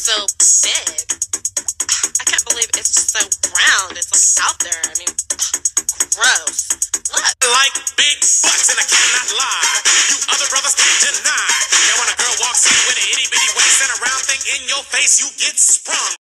so big. I can't believe it's just so round. It's like out there. I mean, gross. Look. I like big butts and I cannot lie. You other brothers can't deny. Now when a girl walks in with an itty bitty waist and a round thing in your face, you get sprung.